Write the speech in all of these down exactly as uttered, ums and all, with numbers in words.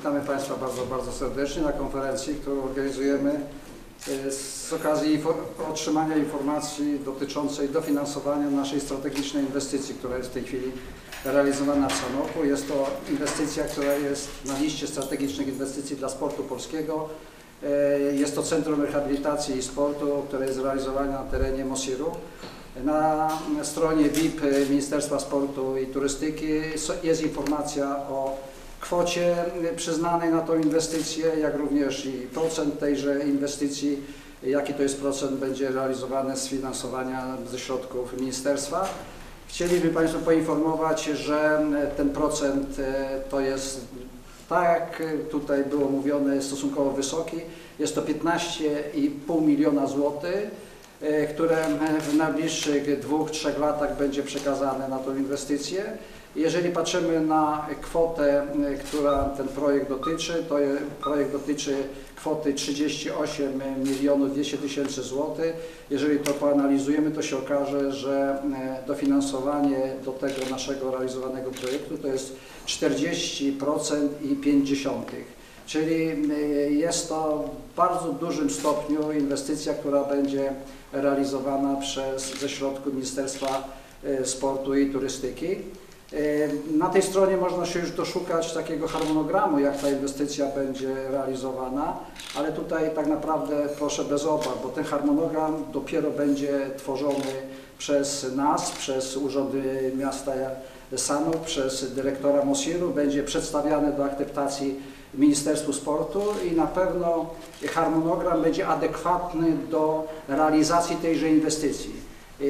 Witamy Państwa bardzo, bardzo serdecznie na konferencji, którą organizujemy z okazji otrzymania informacji dotyczącej dofinansowania naszej strategicznej inwestycji, która jest w tej chwili realizowana w Sanoku. Jest to inwestycja, która jest na liście strategicznych inwestycji dla sportu polskiego. Jest to Centrum Rehabilitacji i Sportu, które jest realizowane na terenie Mosiru. Na stronie V I P Ministerstwa Sportu i Turystyki jest informacja o kwocie przyznanej na tą inwestycję, jak również i procent tejże inwestycji, jaki to jest procent będzie realizowany z finansowania ze środków ministerstwa. Chcieliby Państwu poinformować, że ten procent to jest, tak jak tutaj było mówione, stosunkowo wysoki. Jest to piętnaście i pół miliona złotych, które w najbliższych dwóch, trzech latach będzie przekazane na tą inwestycję. Jeżeli patrzymy na kwotę, która ten projekt dotyczy, to projekt dotyczy kwoty trzydzieści osiem milionów dwieście tysięcy złotych. Jeżeli to poanalizujemy, to się okaże, że dofinansowanie do tego naszego realizowanego projektu to jest czterdzieści procent i pięć dziesiątych. Czyli jest to w bardzo dużym stopniu inwestycja, która będzie realizowana przez, ze środków Ministerstwa Sportu i Turystyki. Na tej stronie można się już doszukać takiego harmonogramu, jak ta inwestycja będzie realizowana, ale tutaj tak naprawdę proszę bez obaw, bo ten harmonogram dopiero będzie tworzony przez nas, przez Urzędy Miasta Sanok, przez dyrektora Mosiru, będzie przedstawiany do akceptacji Ministerstwu Sportu i na pewno harmonogram będzie adekwatny do realizacji tejże inwestycji.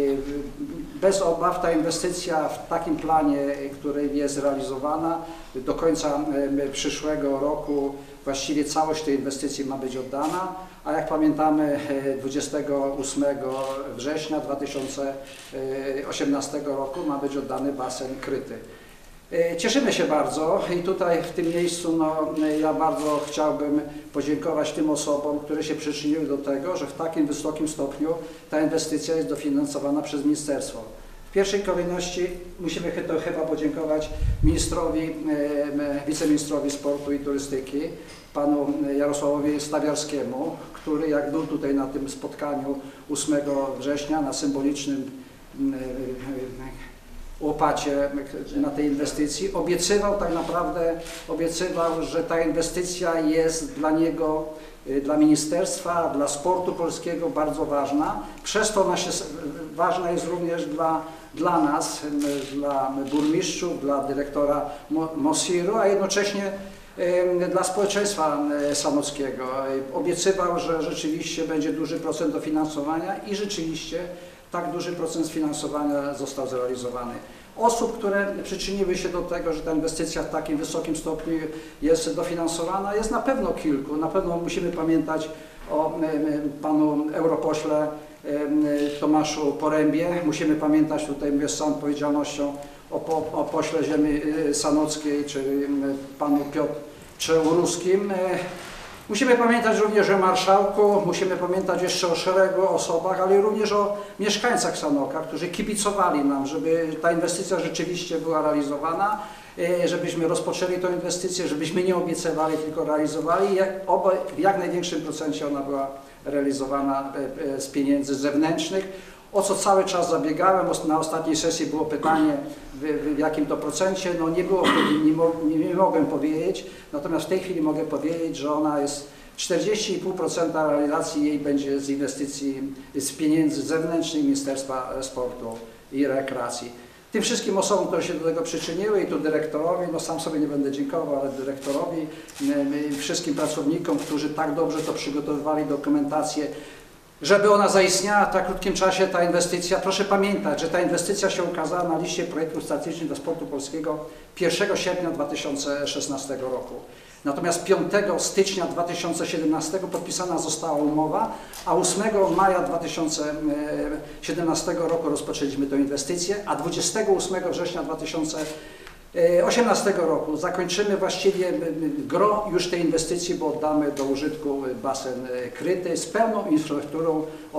Bez obaw ta inwestycja w takim planie, który jest realizowana, do końca przyszłego roku właściwie całość tej inwestycji ma być oddana, a jak pamiętamy dwudziestego ósmego września dwa tysiące osiemnastego roku ma być oddany basen kryty. Cieszymy się bardzo i tutaj w tym miejscu no, ja bardzo chciałbym podziękować tym osobom, które się przyczyniły do tego, że w takim wysokim stopniu ta inwestycja jest dofinansowana przez ministerstwo. W pierwszej kolejności musimy to chyba podziękować ministrowi, wiceministrowi sportu i turystyki, panu Jarosławowi Stawiarskiemu, który jak był tutaj na tym spotkaniu ósmego września na symbolicznym łopacie na tej inwestycji, obiecywał tak naprawdę, obiecywał, że ta inwestycja jest dla niego, dla ministerstwa, dla sportu polskiego bardzo ważna. Przez to ona się, ważna jest również dla, dla nas, dla burmistrzów, dla dyrektora Mosiru, a jednocześnie dla społeczeństwa sanockiego. Obiecywał, że rzeczywiście będzie duży procent dofinansowania i rzeczywiście tak duży procent finansowania został zrealizowany. Osób, które przyczyniły się do tego, że ta inwestycja w takim wysokim stopniu jest dofinansowana, jest na pewno kilku. Na pewno musimy pamiętać o panu europośle Tomaszu Porębie. Musimy pamiętać, tutaj mówię z całą odpowiedzialnością, o, po, o pośle ziemi sanockiej, czyli panu Piotrze Uruskim. Musimy pamiętać również o marszałku, musimy pamiętać jeszcze o szeregu osobach, ale również o mieszkańcach Sanoka, którzy kibicowali nam, żeby ta inwestycja rzeczywiście była realizowana, żebyśmy rozpoczęli tę inwestycję, żebyśmy nie obiecywali, tylko realizowali. Jak, obo, w jak największym procencie ona była realizowana z pieniędzy zewnętrznych. O co cały czas zabiegałem, na ostatniej sesji było pytanie, w, w jakim to procencie, no nie było wtedy, nie, mo, nie, nie mogłem powiedzieć, natomiast w tej chwili mogę powiedzieć, że ona jest czterdzieści i pół procent realizacji jej będzie z inwestycji, z pieniędzy zewnętrznych Ministerstwa Sportu i Rekreacji. Tym wszystkim osobom, które się do tego przyczyniły i tu dyrektorowi, no sam sobie nie będę dziękował, ale dyrektorowi, wszystkim pracownikom, którzy tak dobrze to przygotowywali dokumentację, żeby ona zaistniała w tak krótkim czasie, ta inwestycja. Proszę pamiętać, że ta inwestycja się ukazała na liście projektów strategicznych dla sportu polskiego pierwszego sierpnia dwa tysiące szesnastego roku. Natomiast piątego stycznia dwa tysiące siedemnastego podpisana została umowa, a ósmego maja dwa tysiące siedemnastego roku rozpoczęliśmy tę inwestycję, a dwudziestego ósmego września dwa tysiące osiemnastego roku zakończymy właściwie gro już tej inwestycji, bo oddamy do użytku basen kryty z pełną infrastrukturą odnowy biologicznej i rehabilitacyjnej. Panie Tomaszu.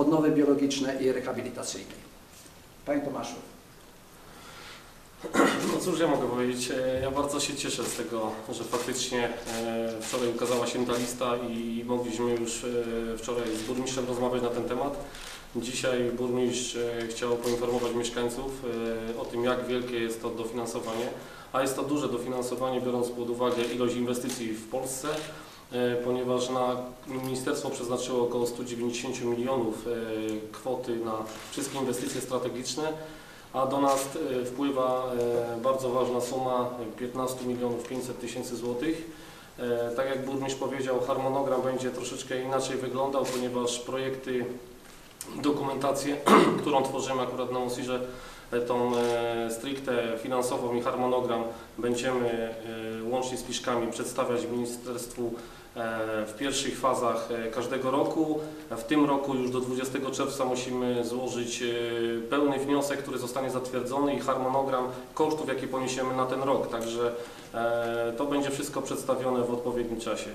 Panie Prezesie, chciałbym zapytać, czy Pan No cóż ja mogę powiedzieć, ja bardzo się cieszę z tego, że faktycznie wczoraj ukazała się ta lista i mogliśmy już wczoraj z burmistrzem rozmawiać na ten temat. Dzisiaj burmistrz chciał poinformować mieszkańców o tym, jak wielkie jest to dofinansowanie, a jest to duże dofinansowanie, biorąc pod uwagę ilość inwestycji w Polsce, ponieważ na ministerstwo przeznaczyło około stu dziewięćdziesięciu milionów kwoty na wszystkie inwestycje strategiczne, a do nas wpływa bardzo ważna suma piętnaście milionów pięćset tysięcy złotych. Tak jak burmistrz powiedział, harmonogram będzie troszeczkę inaczej wyglądał, ponieważ projekty, dokumentację, którą tworzymy akurat na Mosirze, tą stricte finansową i harmonogram będziemy łącznie z Piszkami przedstawiać ministerstwu w pierwszych fazach każdego roku. W tym roku już do dwudziestego czerwca musimy złożyć pełny wniosek, który zostanie zatwierdzony i harmonogram kosztów, jakie poniesiemy na ten rok. Także to będzie wszystko przedstawione w odpowiednim czasie.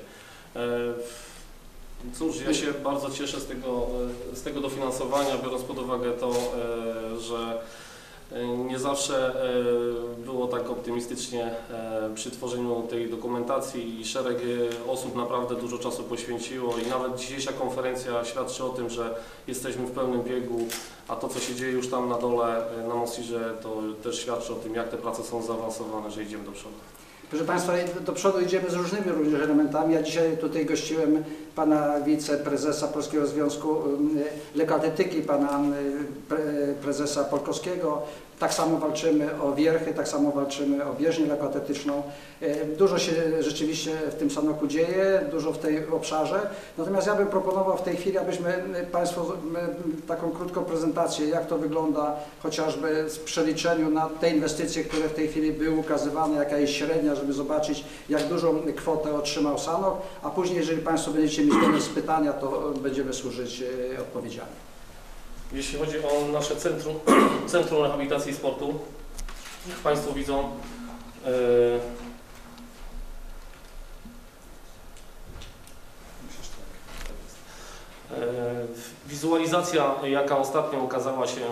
Cóż, ja się bardzo cieszę z tego, z tego dofinansowania, biorąc pod uwagę to, że nie zawsze było tak optymistycznie przy tworzeniu tej dokumentacji i szereg osób naprawdę dużo czasu poświęciło i nawet dzisiejsza konferencja świadczy o tym, że jesteśmy w pełnym biegu, a to, co się dzieje już tam na dole na Mosirze, to też świadczy o tym, jak te prace są zaawansowane, że idziemy do przodu. Proszę Państwa, do przodu idziemy z różnymi również elementami. Ja dzisiaj tutaj gościłem pana wiceprezesa Polskiego Związku Lekkoatletyki, pana prezesa Polkowskiego. Tak samo walczymy o wierchy, tak samo walczymy o bieżnię lekkoatletyczną. Dużo się rzeczywiście w tym Sanoku dzieje, dużo w tej obszarze. Natomiast ja bym proponował w tej chwili, abyśmy Państwu taką krótką prezentację, jak to wygląda chociażby w przeliczeniu na te inwestycje, które w tej chwili były ukazywane, jaka jest średnia, żeby zobaczyć, jak dużą kwotę otrzymał Sanok, a później, jeżeli Państwo będziecie mieć do nas pytania, to będziemy służyć odpowiedziami. Jeśli chodzi o nasze centrum, centrum Rehabilitacji i Sportu, jak Państwo widzą, yy, yy, wizualizacja, jaka ostatnio ukazała się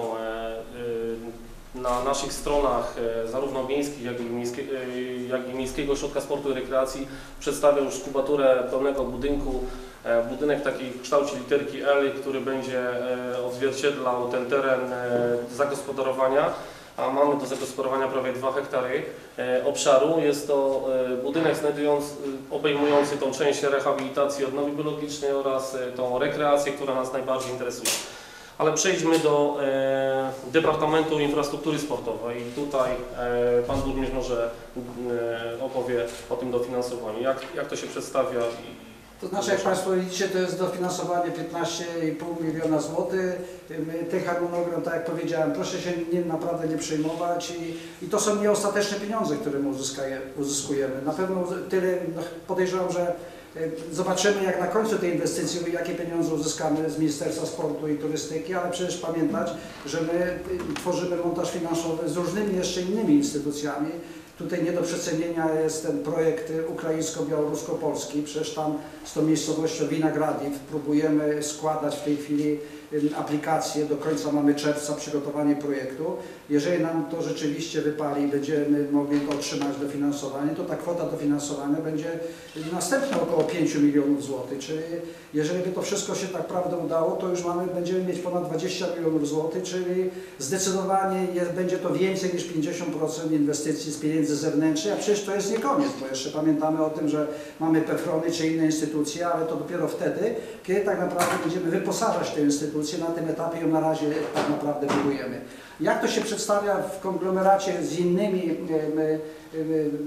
yy, na naszych stronach, yy, zarówno miejskich, jak i, miejskie, yy, jak i Miejskiego Ośrodka Sportu i Rekreacji, przedstawia już kubaturę pełnego budynku. Budynek taki w kształcie literki L, który będzie odzwierciedlał ten teren zagospodarowania, a mamy do zagospodarowania prawie dwa hektary obszaru. Jest to budynek znajdujący, obejmujący tą część rehabilitacji odnowy biologicznej oraz tą rekreację, która nas najbardziej interesuje. Ale przejdźmy do Departamentu Infrastruktury Sportowej. Tutaj Pan Burmistrz może opowie o tym dofinansowaniu, jak, jak to się przedstawia. To znaczy, jak Państwo widzicie, to jest dofinansowanie piętnaście i pół miliona złotych. Ten harmonogram, tak jak powiedziałem, proszę się nie, naprawdę nie przejmować i, i to są nieostateczne pieniądze, które my uzyskujemy. Na pewno tyle, podejrzewam, że zobaczymy, jak na końcu tej inwestycji, jakie pieniądze uzyskamy z Ministerstwa Sportu i Turystyki, ale przecież pamiętać, że my tworzymy montaż finansowy z różnymi jeszcze innymi instytucjami. Tutaj nie do przecenienia jest ten projekt ukraińsko-białorusko-polski, przecież tam z tą miejscowością Winogradziw próbujemy składać w tej chwili aplikację, do końca mamy czerwca przygotowanie projektu. Jeżeli nam to rzeczywiście wypali i będziemy mogli to otrzymać dofinansowanie, to ta kwota dofinansowania będzie następna około pięciu milionów złotych, czyli jeżeli by to wszystko się tak naprawdę udało, to już mamy, będziemy mieć ponad dwadzieścia milionów złotych, czyli zdecydowanie jest, będzie to więcej niż pięćdziesiąt procent inwestycji z pieniędzy zewnętrznych, a przecież to jest nie koniec, bo jeszcze pamiętamy o tym, że mamy PEFRONy czy inne instytucje, ale to dopiero wtedy, kiedy tak naprawdę będziemy wyposażać te instytucje. Na tym etapie ją na razie tak naprawdę budujemy. Jak to się przedstawia w konglomeracie z innymi e, e,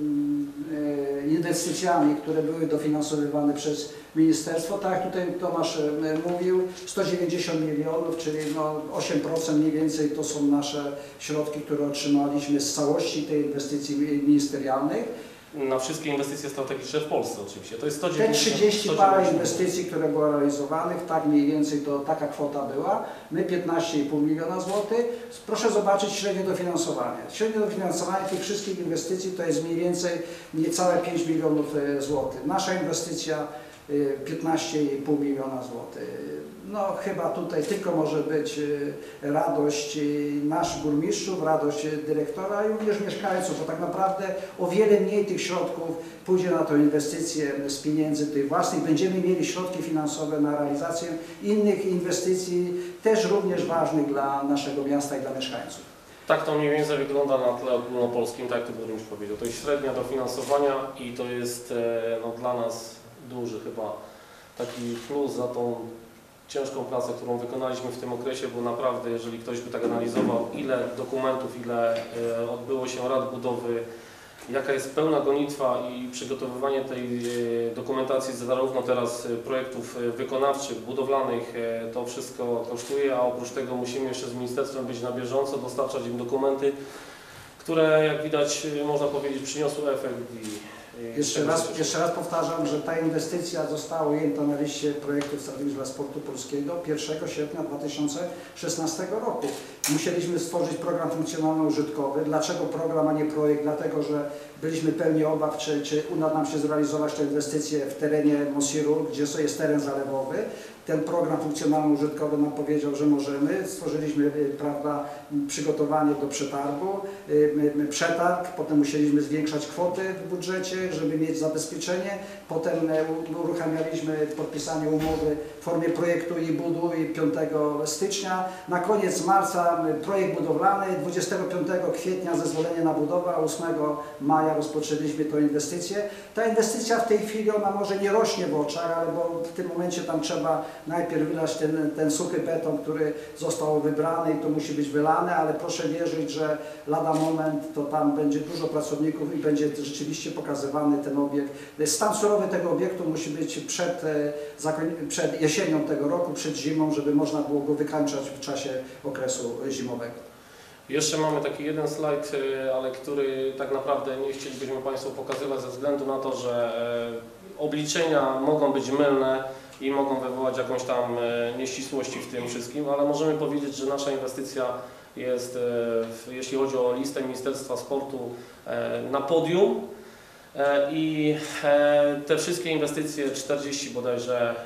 e, inwestycjami, które były dofinansowywane przez ministerstwo? Tak jak tutaj Tomasz mówił, sto dziewięćdziesiąt milionów, czyli no osiem procent mniej więcej to są nasze środki, które otrzymaliśmy z całości tej inwestycji ministerialnych. Na wszystkie inwestycje strategiczne w Polsce oczywiście. To jest sto dziewięćdziesiąt, Te trzydzieści parę inwestycji, które były realizowanych, tak mniej więcej to taka kwota była. My piętnaście i pół miliona złotych. Proszę zobaczyć średnie dofinansowanie. Średnie dofinansowanie tych wszystkich inwestycji to jest mniej więcej niecałe pięć milionów złotych. Nasza inwestycja piętnaście i pół miliona złotych. No chyba tutaj tylko może być radość naszych burmistrzów, radość dyrektora i również mieszkańców, bo tak naprawdę o wiele mniej tych środków pójdzie na tę inwestycję z pieniędzy tych własnych. Będziemy mieli środki finansowe na realizację innych inwestycji, też również ważnych dla naszego miasta i dla mieszkańców. Tak to mniej więcej wygląda na tle ogólnopolskim, tak jak tu burmistrz powiedział. To jest średnia dofinansowania i to jest no, dla nas duży chyba taki plus za tą ciężką pracę, którą wykonaliśmy w tym okresie, bo naprawdę, jeżeli ktoś by tak analizował, ile dokumentów, ile e, odbyło się rad budowy, jaka jest pełna gonitwa i przygotowywanie tej e, dokumentacji zarówno teraz projektów wykonawczych, budowlanych, e, to wszystko kosztuje, a oprócz tego musimy jeszcze z ministerstwem być na bieżąco, dostarczać im dokumenty, które jak widać, można powiedzieć, przyniosły efekt. I, Jeszcze raz, jeszcze raz powtarzam, że ta inwestycja została ujęta na liście projektów strategicznych dla sportu polskiego pierwszego sierpnia dwa tysiące szesnastego roku. Musieliśmy stworzyć program funkcjonalno-użytkowy. Dlaczego program, a nie projekt? Dlatego, że byliśmy pełni obaw, czy, czy uda nam się zrealizować tę inwestycję w terenie Mosiru, gdzie jest teren zalewowy. Ten program funkcjonalno-użytkowy nam powiedział, że możemy. Stworzyliśmy, prawda, przygotowanie do przetargu, przetarg, potem musieliśmy zwiększać kwoty w budżecie, żeby mieć zabezpieczenie. Potem uruchamialiśmy podpisanie umowy w formie projektu i buduj piątego stycznia. Na koniec marca projekt budowlany, dwudziestego piątego kwietnia zezwolenie na budowę, a ósmego maja rozpoczęliśmy tę inwestycję. Ta inwestycja w tej chwili, ona może nie rośnie w oczach, ale bo w tym momencie tam trzeba najpierw wylać ten, ten suchy beton, który został wybrany i to musi być wylane, ale proszę wierzyć, że lada moment to tam będzie dużo pracowników i będzie rzeczywiście pokazywany ten obiekt. Stan surowy tego obiektu musi być przed, przed jesienią tego roku, przed zimą, żeby można było go wykańczać w czasie okresu zimowego. Jeszcze mamy taki jeden slajd, ale który tak naprawdę nie chcielibyśmy Państwu pokazywać ze względu na to, że obliczenia mogą być mylne i mogą wywołać jakąś tam nieścisłości w tym wszystkim, ale możemy powiedzieć, że nasza inwestycja jest, jeśli chodzi o listę Ministerstwa Sportu, na podium i te wszystkie inwestycje, czterdzieści bodajże,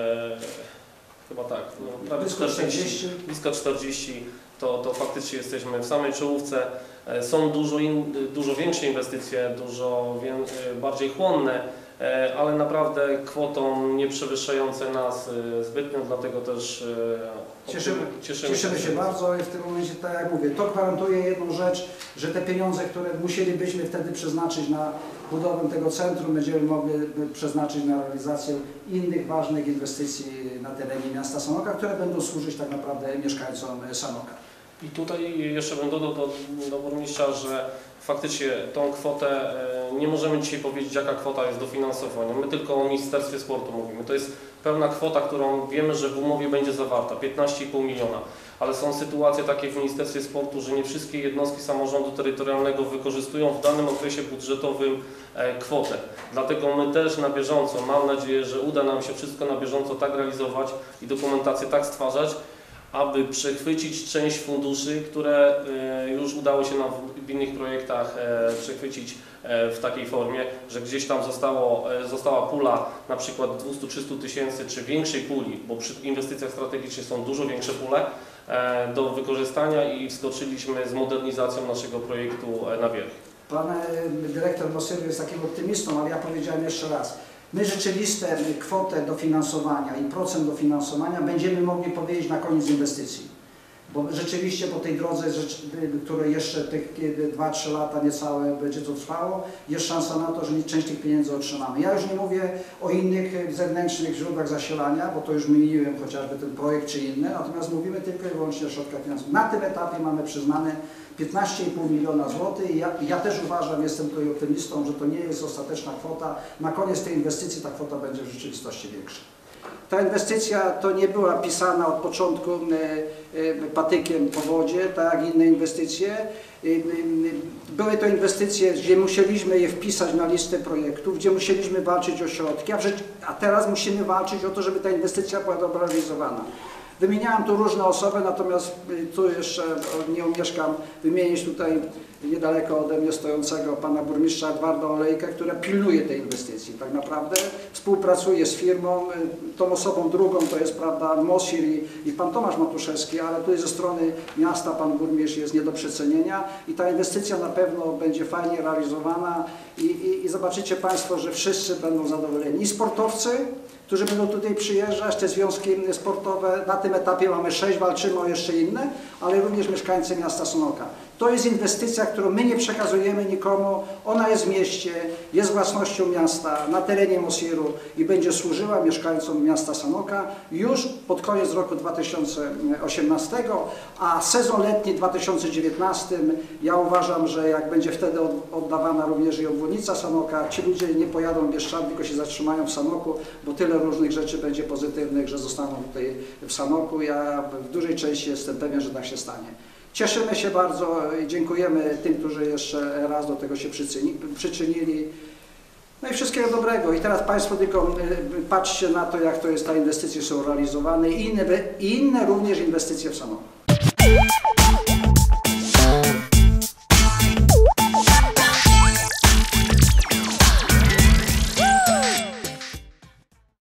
chyba tak, no, prawie czterdzieści, blisko czterdzieści, to, to faktycznie jesteśmy w samej czołówce. Są dużo, in, dużo większe inwestycje, dużo wię, bardziej chłonne, ale naprawdę kwotą nie przewyższające nas zbytnio, dlatego też cieszymy, cieszymy, cieszymy się bardzo i w tym momencie, tak jak mówię, to gwarantuje jedną rzecz, że te pieniądze, które musielibyśmy wtedy przeznaczyć na budowę tego centrum, będziemy mogli przeznaczyć na realizację innych ważnych inwestycji na terenie miasta Sanoka, które będą służyć tak naprawdę mieszkańcom Sanoka. I tutaj jeszcze bym dodał do, do burmistrza, że faktycznie tą kwotę, nie możemy dzisiaj powiedzieć, jaka kwota jest dofinansowania. My tylko o Ministerstwie Sportu mówimy. To jest pełna kwota, którą wiemy, że w umowie będzie zawarta, piętnaście i pół miliona. Ale są sytuacje takie w Ministerstwie Sportu, że nie wszystkie jednostki samorządu terytorialnego wykorzystują w danym okresie budżetowym kwotę. Dlatego my też na bieżąco, mam nadzieję, że uda nam się wszystko na bieżąco tak realizować i dokumentację tak stwarzać, aby przechwycić część funduszy, które już udało się nam w innych projektach przechwycić w takiej formie, że gdzieś tam zostało, została pula na przykład dwieście trzysta tysięcy czy większej puli, bo przy inwestycjach strategicznych są dużo większe pule do wykorzystania i wskoczyliśmy z modernizacją naszego projektu na wierzch. Pan dyrektor Mosiru jest takim optymistą, ale ja powiedziałem jeszcze raz. My rzeczywistą kwotę dofinansowania i procent dofinansowania będziemy mogli powiedzieć na koniec inwestycji. Bo rzeczywiście po tej drodze, które jeszcze tych dwa trzy lata niecałe będzie to trwało, jest szansa na to, że część tych pieniędzy otrzymamy. Ja już nie mówię o innych zewnętrznych źródłach zasilania, bo to już wymieniłem chociażby ten projekt czy inne, natomiast mówimy tylko i wyłącznie o środkach finansowych. Na tym etapie mamy przyznane piętnaście i pół miliona złotych i ja, ja też uważam, jestem tutaj optymistą, że to nie jest ostateczna kwota. Na koniec tej inwestycji ta kwota będzie w rzeczywistości większa. Ta inwestycja to nie była pisana od początku patykiem po wodzie, tak jak inne inwestycje. Były to inwestycje, gdzie musieliśmy je wpisać na listę projektów, gdzie musieliśmy walczyć o środki, a, a teraz musimy walczyć o to, żeby ta inwestycja była dobrze realizowana. Wymieniałem tu różne osoby, natomiast tu jeszcze nie omieszkam wymienić tutaj niedaleko ode mnie stojącego pana burmistrza Edwarda Olejkę, która pilnuje tej inwestycji. Tak naprawdę współpracuje z firmą. Tą osobą drugą to jest, prawda, Mosir i, i pan Tomasz Matuszewski, ale tutaj ze strony miasta pan burmistrz jest nie do przecenienia i ta inwestycja na pewno będzie fajnie realizowana i, i, i zobaczycie państwo, że wszyscy będą zadowoleni. I sportowcy, którzy będą tutaj przyjeżdżać, te związki sportowe, na tym etapie mamy sześć, walczymy o jeszcze inne, ale również mieszkańcy miasta Sanoka. To jest inwestycja, którą my nie przekazujemy nikomu, ona jest w mieście, jest własnością miasta, na terenie Mosiru i będzie służyła mieszkańcom miasta Sanoka już pod koniec roku dwa tysiące osiemnastego, a sezon letni dwa tysiące dziewiętnasty, ja uważam, że jak będzie wtedy oddawana również i obwodnica Sanoka, ci ludzie nie pojadą w Bieszczady, tylko się zatrzymają w Sanoku, bo tyle różnych rzeczy będzie pozytywnych, że zostaną tutaj w Sanoku. Ja w dużej części jestem pewien, że tak się stanie. Cieszymy się bardzo i dziękujemy tym, którzy jeszcze raz do tego się przyczynili. No i wszystkiego dobrego. I teraz państwo tylko patrzcie na to, jak to jest, te inwestycje są realizowane i inne, i inne również inwestycje w Sanoku.